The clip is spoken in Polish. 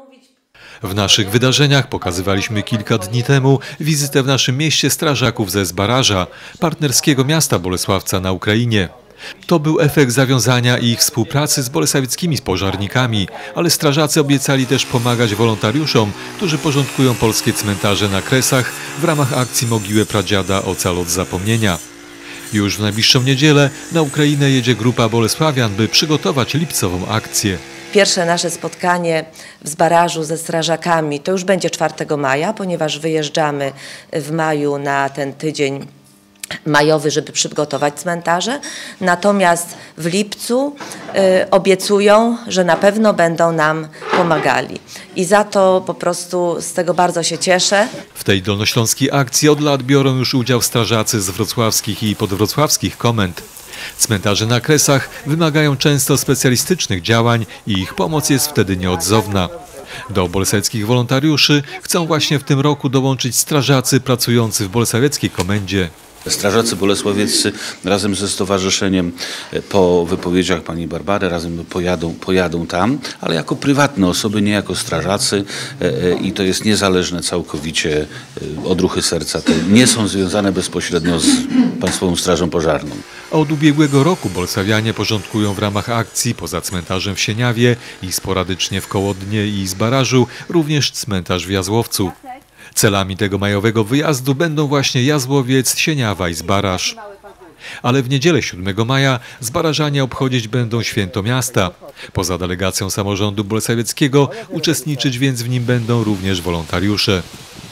W naszych wydarzeniach pokazywaliśmy kilka dni temu wizytę w naszym mieście strażaków ze Zbaraża, partnerskiego miasta Bolesławca na Ukrainie. To był efekt zawiązania i ich współpracy z bolesławieckimi pożarnikami, ale strażacy obiecali też pomagać wolontariuszom, którzy porządkują polskie cmentarze na Kresach w ramach akcji Mogiłę Pradziada Ocal od zapomnienia. Już w najbliższą niedzielę na Ukrainę jedzie grupa bolesławian, by przygotować lipcową akcję. Pierwsze nasze spotkanie w Zbarażu ze strażakami to już będzie 4 maja, ponieważ wyjeżdżamy w maju na ten tydzień majowy, żeby przygotować cmentarze. Natomiast w lipcu obiecują, że na pewno będą nam pomagali. I za to po prostu z tego bardzo się cieszę. W tej dolnośląskiej akcji od lat biorą już udział strażacy z wrocławskich i podwrocławskich komend. Cmentarze na Kresach wymagają często specjalistycznych działań i ich pomoc jest wtedy nieodzowna. Do bolesławieckich wolontariuszy chcą właśnie w tym roku dołączyć strażacy pracujący w bolesławieckiej komendzie. Strażacy bolesławieccy razem ze stowarzyszeniem po wypowiedziach pani Barbary razem pojadą tam, ale jako prywatne osoby, nie jako strażacy i to jest niezależne całkowicie odruchy serca. Te nie są związane bezpośrednio z Państwową Strażą Pożarną. Od ubiegłego roku bolesławianie porządkują w ramach akcji poza cmentarzem w Sieniawie i sporadycznie w Kołodnie i Zbarażu również cmentarz w Jazłowcu. Celami tego majowego wyjazdu będą właśnie Jazłowiec, Sieniawa i Zbaraż. Ale w niedzielę 7 maja zbarażanie obchodzić będą święto miasta. Poza delegacją samorządu bolesławieckiego uczestniczyć więc w nim będą również wolontariusze.